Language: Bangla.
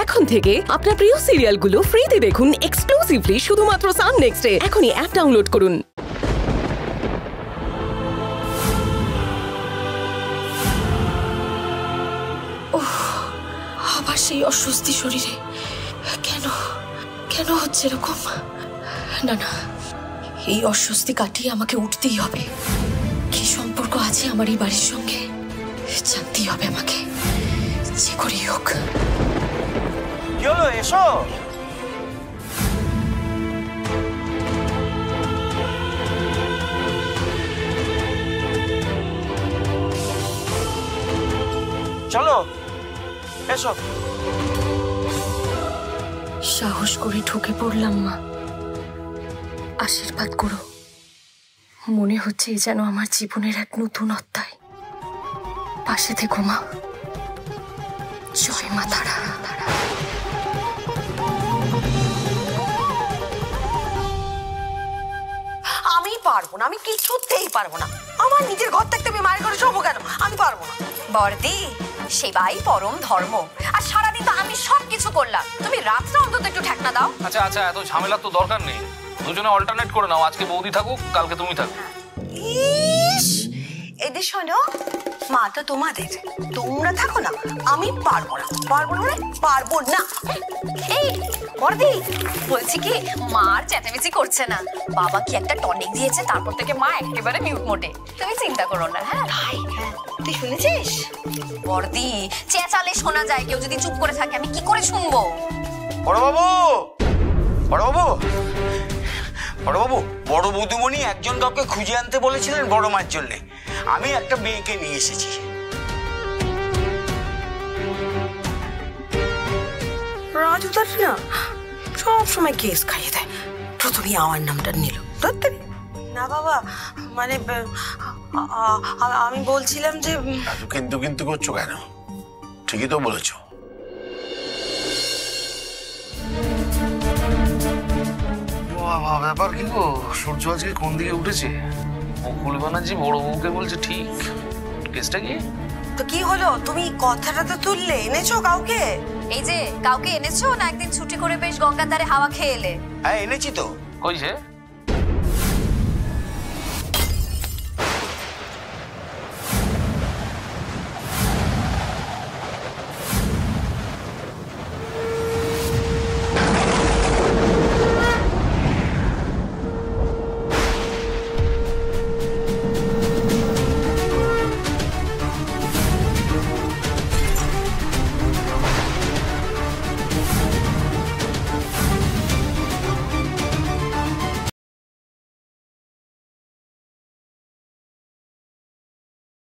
এখন থেকে আপনার প্রিয় সিরিয়ালগুলো ফ্রিতে দেখুন এক্সক্লুসিভলি শুধুমাত্র সান নেক্সটে। এখনই অ্যাপ ডাউনলোড করুন। আবার সেই অস্বস্তি শরীরে কেন কেন হচ্ছে এরকম? না না, এই অস্বস্তি কাটিয়ে আমাকে উঠতেই হবে। কি সম্পর্ক আছে আমার এই বাড়ির সঙ্গে জানতেই হবে আমাকে, যে করেই হোক। কি হলো, এসো। চলো এসো। সাহস করে ঢুকে পড়লাম মা, আশীর্বাদ করো। মনে হচ্ছে যেন আমার জীবনের এক নতুন অধ্যায়। পাশে থেকো মা। জয় মা তারা। আমি পারবো না, আমি কিছুতেই পারবো না। আমার নিজের ঘর থাকতে আমি মায়ের ঘরে শোবো কেন? আমি পারবো না। বর্দি, সেবাই পরম ধর্ম। আর সারাদিন তো আমি সবকিছু করলাম, তুমি রাত্রে অন্তত একটু ঠেকনা দাও। আচ্ছা আচ্ছা, এত ঝামেলার তো দরকার নেই। দুজনে অল্টারনেট করে নাও, আজকে বৌদি থাকুক, কালকে তুমি থাকো। ইস, এদের শোনো, মা তো তোমাদের, তোমরা থাকো না। আমি পারবো না, পারবো না, পারবো না। এই বর্দি, বলছি কি, মার চেঁচামেচি করছে না। বাবা কি একটা টনিক দিয়েছে, তারপর থেকে মা একেবারে মিউট মোডে। তুমি চিন্তা করো না। হ্যাঁ হ্যাঁ, তুই শুনেছিস? বর্দি, চেঁচালে শোনা যায়, কেউ যদি চুপ করে থাকে আমি কি করে শুনবো? বড়বাবু, বড়বাবু, বড়বাবু, বড় বৌদিমণি একজন কাউকে খুঁজে আনতে বলেছিলেন বড় মার জন্য। আমি একটা মেয়েকে নিয়ে এসেছি। রাজুদার না সব সময় কেস খাইয়ে দেয়। প্রথমেই আমার নামটা নিল। না বাবা, মানে আমি বলছিলাম যে কিন্তু কিন্তু করছো কেন? ঠিকই তো বলেছো। ব্যাপার কি গো, সূর্য আজকে কোন দিকে উঠেছে? মুকুল ব্যানার্জি বড় বউকে বলছে ঠিক। কেসটা কি? তো কি হলো? তুমি কথাটা তো তুললে, এনেছো কাউকে? এই যে কাউকে এনেছো না একদিন ছুটি করে বেশ গঙ্গার ধারে হাওয়া খেয়ে এলে? হ্যাঁ এনেছি তো। কইছে